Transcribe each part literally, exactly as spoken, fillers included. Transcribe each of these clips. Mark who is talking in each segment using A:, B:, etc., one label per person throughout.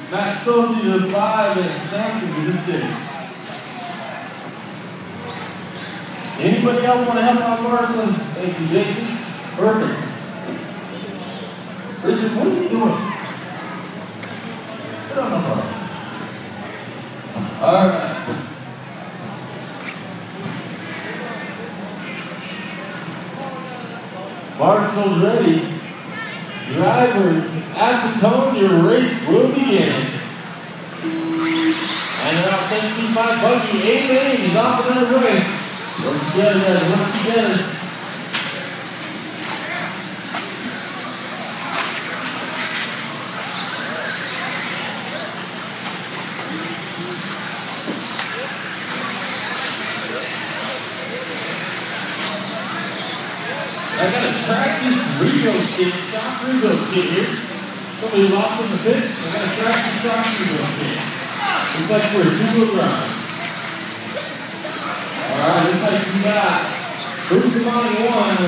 A: Matt Sosi to the five and Sampson to the six. Anybody else want to help out Carson? Thank you, Jason. Perfect. Richard, what are you doing? Get on the phone. All right. Marshall's ready. Drivers, at the tone, your race will begin. And now seventy-five Buggy, eight eight is off another race. Work together, guys, work together. I got a practice rebuild kit, stock rebuild kit here. Somebody lost in the pit. I got a practice stock rebuild kit. Looks like for a two-wheel drive. Alright, looks like we got Bruce Devani one,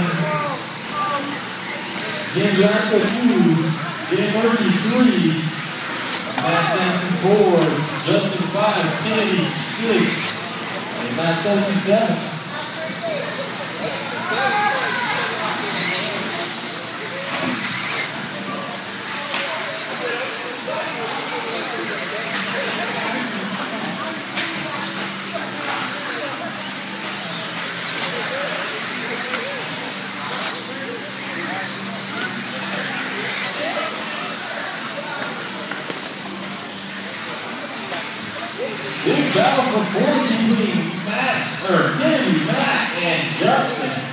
A: Jim Jackson two, Jim Murphy three, Matt Sampson four, Justin five, Kennedy six, and Matt Sosi seven. Big battle for fourth between Matt, or Kennedy, Matt, and Justin.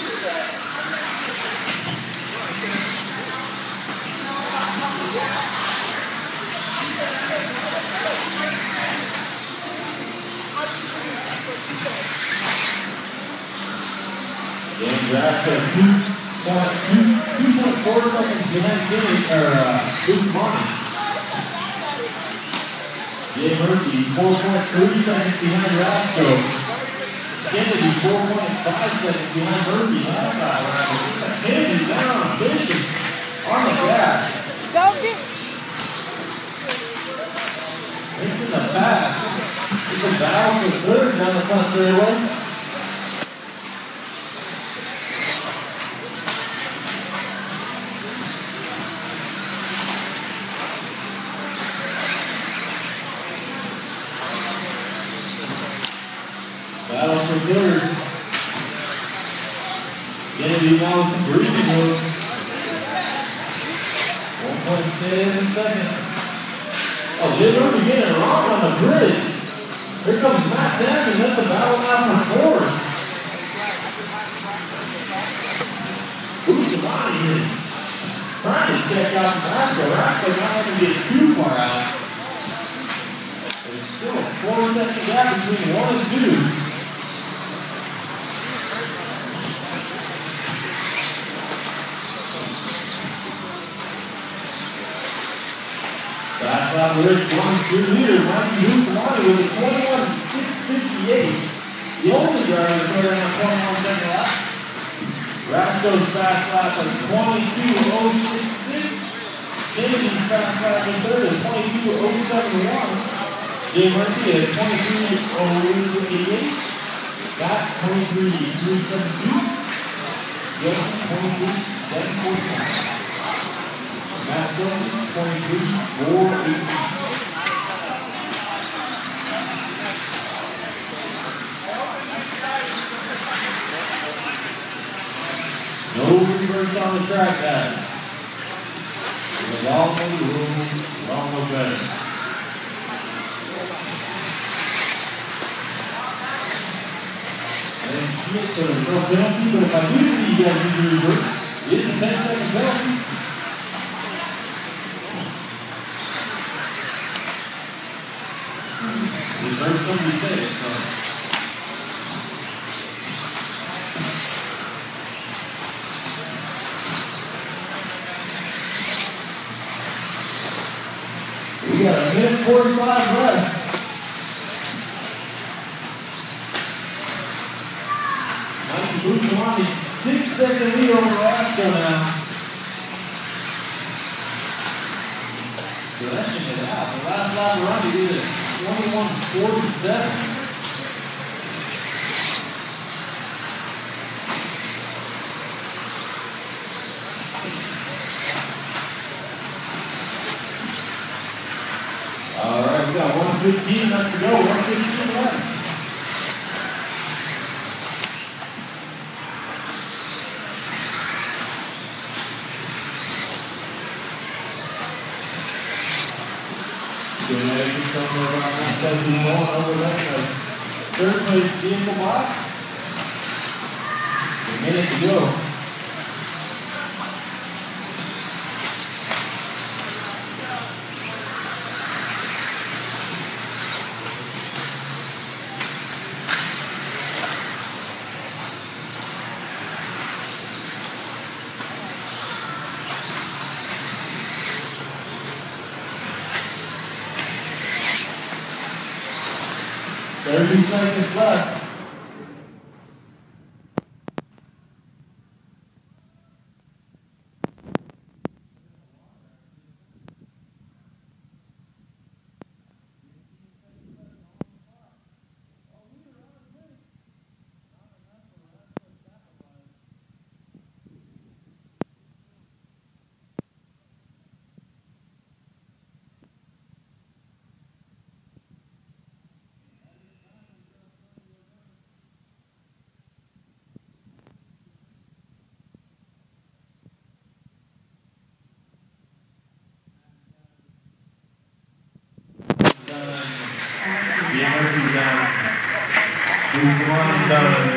A: Dan Jackson, two point four seconds behind Kennedy, or uh, Bruce Devani. Jay Murphy, four point three seconds behind Roscoe. Kennedy, four point five seconds behind Murphy. Kennedy down on fishing on the gas. This is a pass. It's a battle for third down the front straightaway. Battle for third. Kennedy now with some breathing room. one point seven seconds. Oh, Jay Murphy getting it wrong on the bridge. Here comes Matt Sampson. That's the battle now for fourth. Who's the body here? Trying to check out Roscoe. Roscoe not going to get too far out. There's still a four second gap between one and two. Fast lap Rich, one, two leaders, Mikey Hustamani with a twenty-one six fifty-eight. The only driver to put in a twenty-one second lap. Roscoe's fast lap is twenty-two oh sixty-six. Kennedy's fast lap in third is twenty-two oh seventy-one. Jay Murphy is twenty-three oh eighty-eight. Scott, twenty-three three seventy-two. Justin, twenty-three seven forty-five. Matt Sosi, twenty-three four eighteen. No reverse on the track, guys. It was all in the room, all no better. And shit, so there's no penalty, but if I do see you guys do the reverse, it's a ten second penalty. We've heard somebody say it, so. We got a minute forty-five left. Mikey Hustamani, six second lead over Roscoe now. So that should get out. lap. The last lap run, he did it twenty-one forty-seven. All right, we got one fifteen left to go. one fifteen left. Over that third place vehicle box. A minute to go. thirty seconds left. Done.